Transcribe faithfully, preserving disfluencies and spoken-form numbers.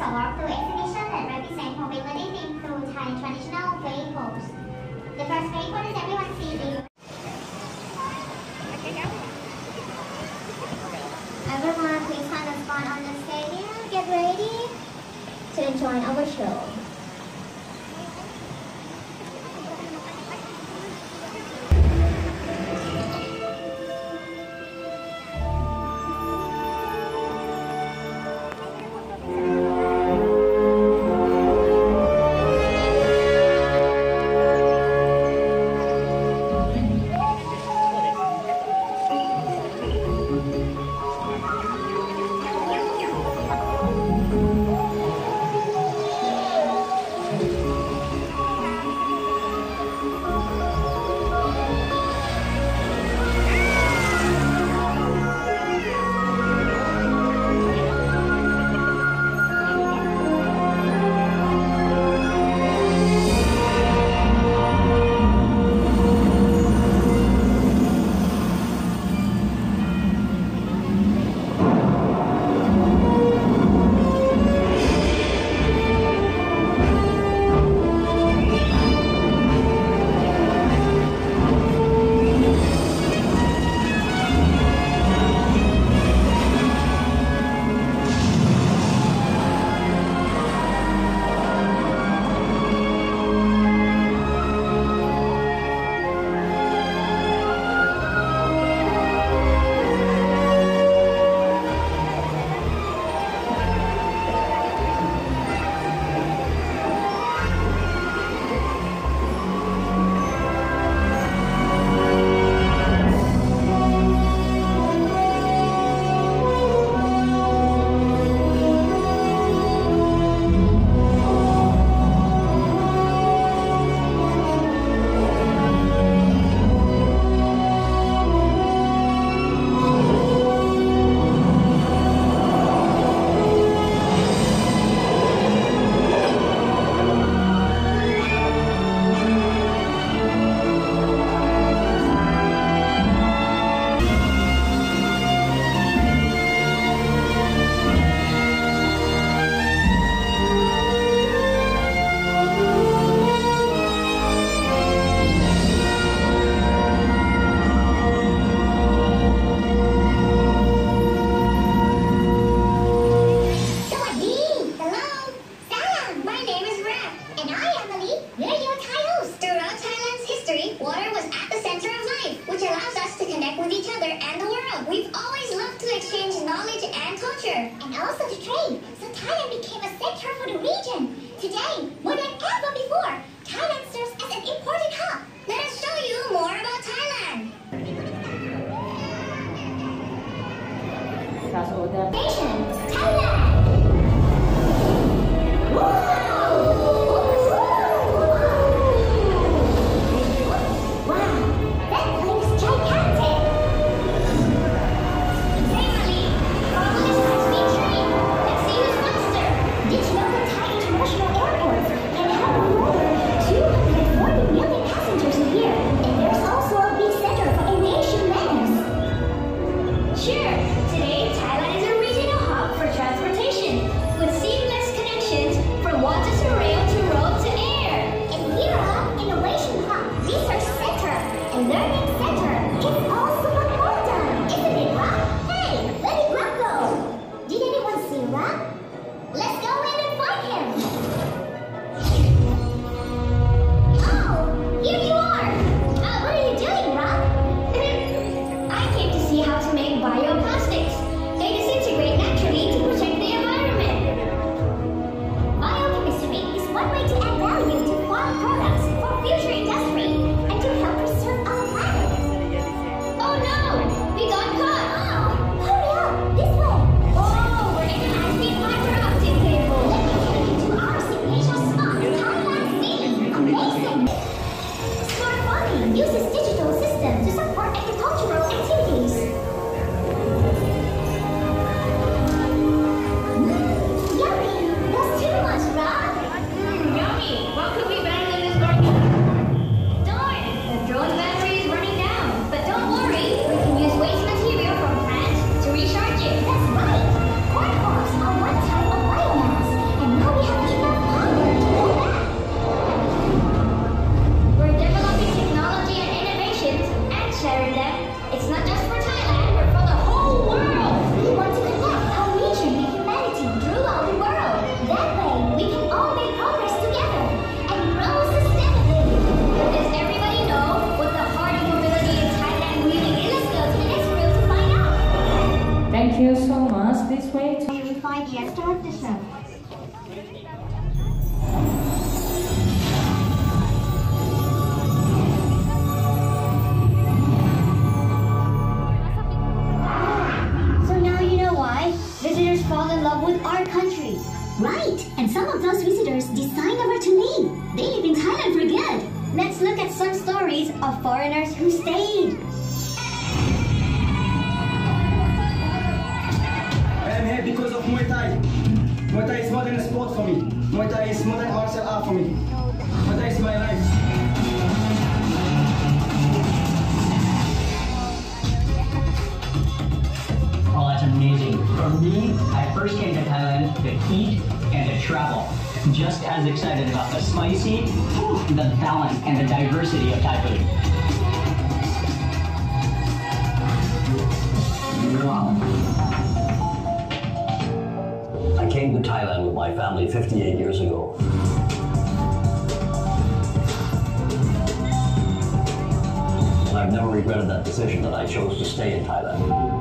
a walkthrough exhibition that represents mobility themed through Thai traditional vehicles. The first vehicle is everyone sees. Everyone, please find a spot on the stadium. Get ready to enjoy our show. And also to trade, so Thailand became a center for the region. Today, more than ever before, Thailand serves as an important hub. Let us show you more about Thailand. Nation, Thailand. Sure, today Thailand is a region the show. So now you know why visitors fall in love with our country. Right, and some of those visitors decide never to leave. They live in Thailand for good. Let's look at some stories of foreigners who stayed. I'm here because of Muay Thai. Muay Thai is more than a sport for me. Muay Thai is more than martial art for me. Muay Thai is my life. Oh, that's amazing. For me, I first came to Thailand to eat and to travel. Just as excited about the spicy, the balance, and the diversity of Thai food. Wow. I came to Thailand with my family fifty-eight years ago. And I've never regretted that decision that I chose to stay in Thailand.